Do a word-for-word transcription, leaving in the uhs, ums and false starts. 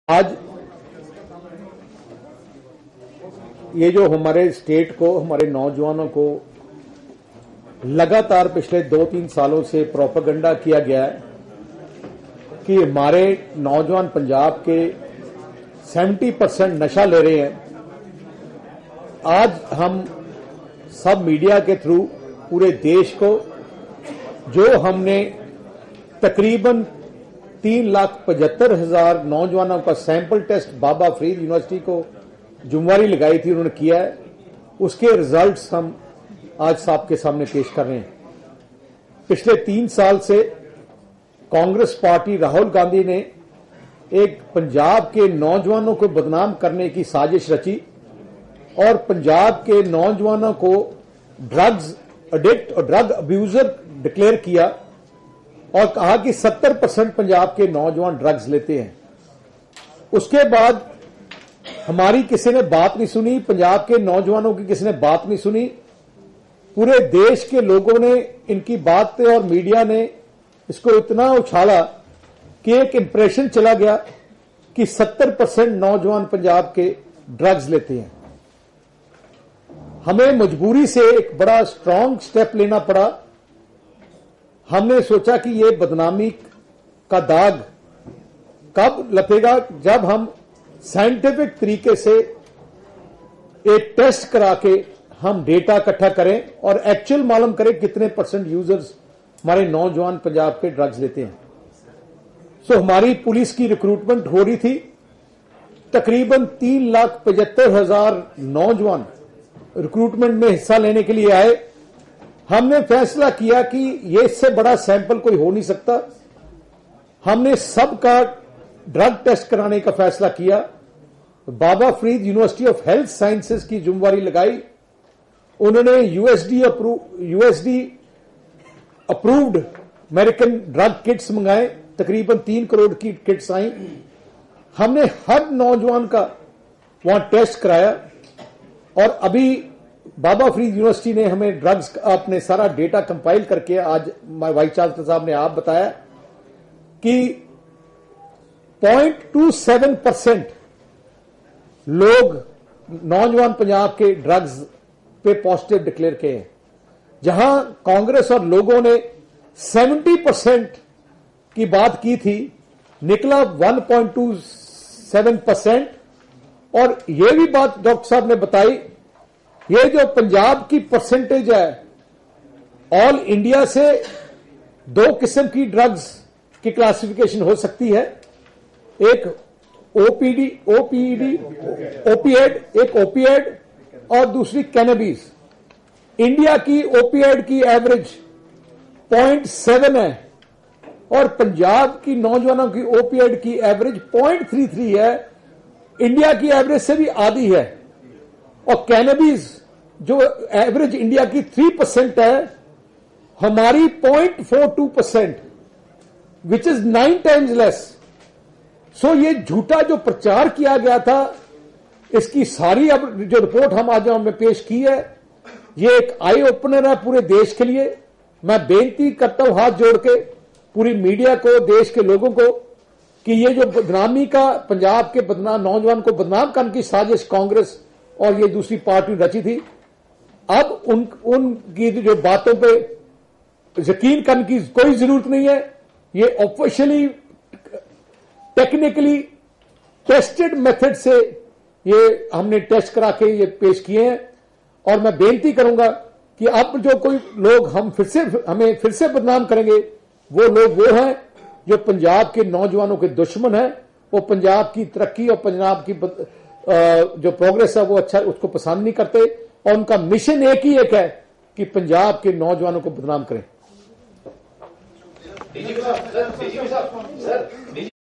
آج یہ جو ہمارے اسٹیٹ کو، ہمارے نوجوانوں کو لگاتار پچھلے دو تین سالوں سے پروپیگنڈا کیا گیا ہے کہ ہمارے نوجوان پنجاب کے سیونٹی پرسینٹ نشہ لے رہے ہیں، آج ہم سب میڈیا کے تھرو پورے دیش کو جو ہم نے تقریباً تین لاکھ پچہتر ہزار نوجوانوں کا سیمپل ٹیسٹ بابا فرید یونیورسٹی کو ذمہ لگائی تھی، انہوں نے کیا ہے، اس کے ریزلٹس ہم آج صاحب کے سامنے پیش کر رہے ہیں۔ پچھلے تین سال سے کانگریس پارٹی راہل گاندھی نے ایک پنجاب کے نوجوانوں کو بدنام کرنے کی سازش رچی اور پنجاب کے نوجوانوں کو ڈرگز ایڈکٹ اور ڈرگ ابیوزر ڈکلیئر کیا اور کہا کہ ستر پرسینٹ پنجاب کے نوجوان ڈرگز لیتے ہیں۔ اس کے بعد ہماری کسی نے بات نہیں سنی، پنجاب کے نوجوانوں کی کسی نے بات نہیں سنی، پورے دیش کے لوگوں نے ان کی باتیں اور میڈیا نے اس کو اتنا اچھالا کہ ایک امپریشن چلا گیا کہ ستر پرسینٹ نوجوان پنجاب کے ڈرگز لیتے ہیں۔ ہمیں مجبوری سے ایک بڑا اسٹرانگ سٹیپ لینا پڑا۔ ہم نے سوچا کہ یہ بدنامی کا داغ کب لپے گا، جب ہم سائنٹیفک طریقے سے ایک ٹیسٹ کرا کے ہم ڈیٹا اکٹھا کریں اور ایکچوئل معلوم کریں کتنے پرسنٹ یوزرز ہمارے نوجوان پنجاب کے ڈرگز لیتے ہیں۔ سو ہماری پولیس کی ریکروٹمنٹ ہو رہی تھی، تقریباً تین لاکھ پچہتر ہزار نوجوان ریکروٹمنٹ میں حصہ لینے کے لیے آئے۔ ہم نے فیصلہ کیا کہ یہ اس سے بڑا سیمپل کوئی ہو نہیں سکتا، ہم نے سب کا ڈرگ ٹیسٹ کرانے کا فیصلہ کیا۔ Baba Farid university of health sciences کی ذمہ داری لگائی، انہوں نے U S D U S D approved American drug kits منگائے، تقریباً تین کروڑ کی کٹس آئیں۔ ہم نے ہر نوجوان کا وہاں ٹیسٹ کرایا اور ابھی بابا فرید یونیورسٹی نے ہمیں ڈرگز کا اپنے سارا ڈیٹا کمپائل کر کے آج وائس چانسلر صاحب نے آپ بتایا کہ پوائنٹ ٹو سیون پرسینٹ لوگ نوجوان پنجاب کے ڈرگز پہ پازیٹو ڈکلیئر کیے ہیں، جہاں کانگریس اور لوگوں نے سیونٹی پرسینٹ کی بات کی تھی، نکلا one point two seven percent. اور یہ بھی بات ڈاکٹر صاحب نے بتائی، یہ جو پنجاب کی پرسنٹیج ہے آل انڈیا سے دو قسم کی ڈرگز کی کلاسیفیکیشن ہو سکتی ہے، ایک او P D O P D اوپیڈ ایک اوپیڈ اور دوسری کینیبیز۔ انڈیا کی اوپیڈ کی ایوریج پوائنٹ سیون ہے اور پنجاب کی نوجوانوں کی اوپیڈ کی ایوریج پوائنٹ تھری تھری ہے، انڈیا کی ایوریج سے بھی آدھی ہے۔ اور کینیبیز جو ایوریج انڈیا کی تھری پرسینٹ ہے، ہماری point four two percent which is nine times less. So یہ جھوٹا جو پرچار کیا گیا تھا، اس کی ساری اب جو رپورٹ ہم آج ہم نے پیش کی ہے، یہ ایک آئی اوپنر ہے پورے دیش کے لیے۔ میں بینتی کرتا ہوں ہاتھ جوڑ کے پوری میڈیا کو، دیش کے لوگوں کو، کہ یہ جو بدنامی کا پنجاب کے بدنام نوجوان کو بدنام کرنے کی سازش کانگریس اور یہ دوسری پارٹی رچی تھی، اب ان ان کی جو باتوں پہ یقین کرنے کی کوئی ضرورت نہیں ہے۔ یہ آفیشلی ٹیکنیکلی ٹیسٹڈ میتھڈ سے یہ ہم نے ٹیسٹ کرا کے یہ پیش کیے ہیں، اور میں بینتی کروں گا کہ اب جو کوئی لوگ ہم پھر سے ہمیں پھر سے بدنام کریں گے، وہ لوگ وہ ہیں جو پنجاب کے نوجوانوں کے دشمن ہیں، وہ پنجاب کی ترقی اور پنجاب کی جو پروگرس ہے وہ اچھا اس کو پسند نہیں کرتے، اور ان کا مشن ایک ہی ایک ہے کہ پنجاب کے نوجوانوں کو بدنام کریں۔